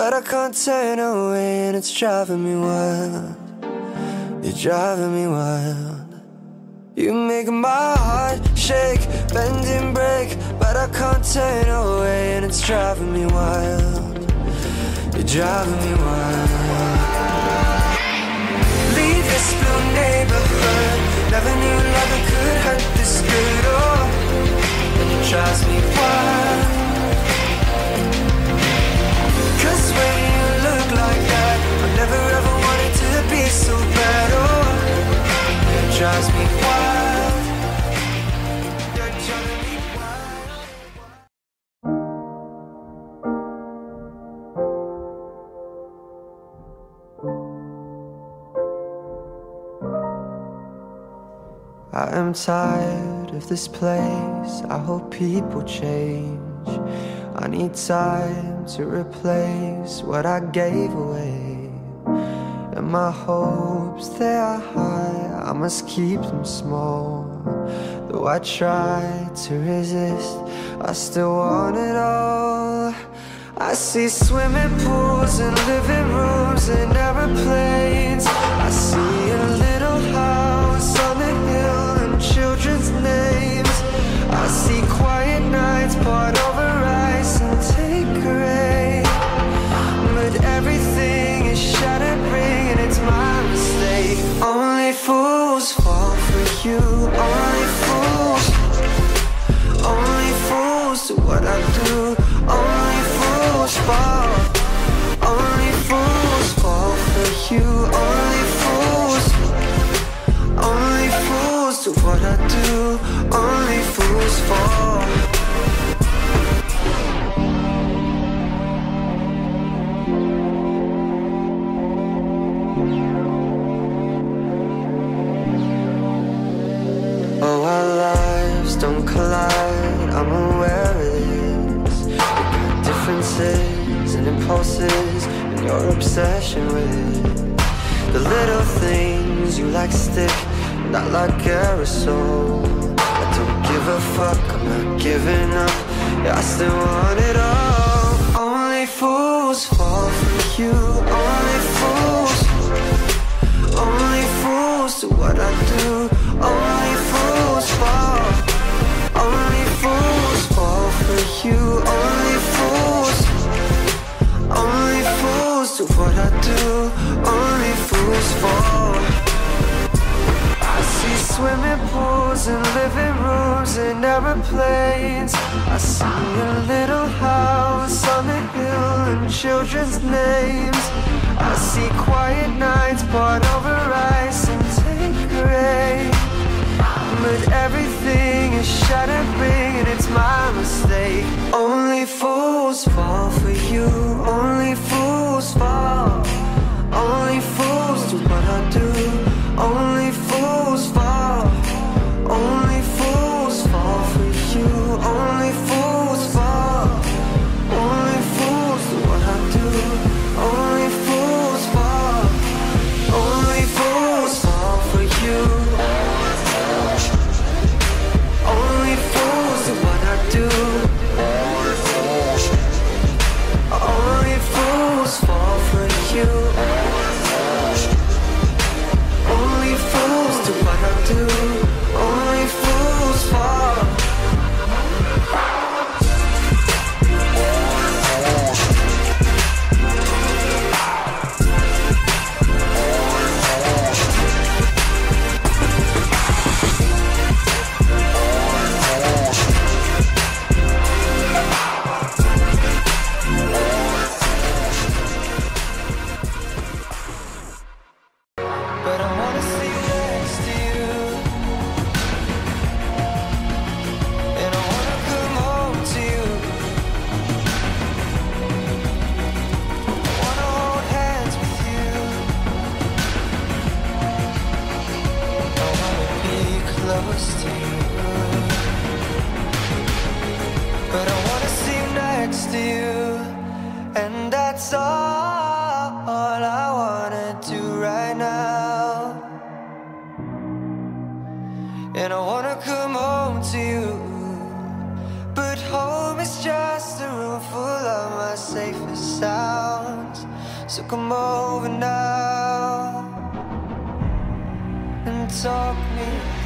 but I can't turn away, and it's driving me wild. You're driving me wild. You make my heart shake, bend and break, but I can't turn away, and it's driving me wild. You're driving me wild. Leave this blue neighborhood, never knew love could hurt this good. Oh, and it drives me wild. 'Cause when you look like that, I never ever wanted to be so bad. Oh, it drives me wild. You're driving me wild. I am tired of this place, I hope people change. I need time to replace what I gave away. And my hopes, they are high, I must keep them small. Though I try to resist, I still want it all. I see swimming pools and living rooms and aeroplanes. I see a little house on the hill and children's names. I see quiet nights poured over ice and take rain. But everything is shattering and it's my mistake. Only fools fall for you, only fools. Only fools do what I do, only fools fall. Only fools fall for you, only fools. Only fools do what I do, only fools fall. Oh, our lives don't collide, I'm aware of this. We got differences and impulses and your obsession with it. The little things you like stick, not like aerosol. I don't give a fuck, I'm not giving up, yeah, I still want it all. Only fools fall for you, only fools. Only fools do what I do, only fools fall. Only fools fall for you, only fools. Only fools do what I do, only fools fall. I see swimming pools and living rooms and aeroplanes. I see a little house on the hill and children's names. I see quiet nights poured over ice and take rain. But everything is shattering and it's my mistake. Only fools fall for you, only fools fall. Only fools do what I do, only fools fall. Only fools fall for you, only fools fall. Only fools do what I do, only fools fall. Only fools fall for you. Only fools do what I do. Only fools fall for you. Only fools do what I do. Only fools fall. But I wanna see next to you, and I wanna come home to you. I wanna hold hands with you. I wanna be close to you, but I wanna see next to you, and that's all I wanna do right now. And I wanna come home to you, but home is just a room full of my safest sound. So come over now and talk me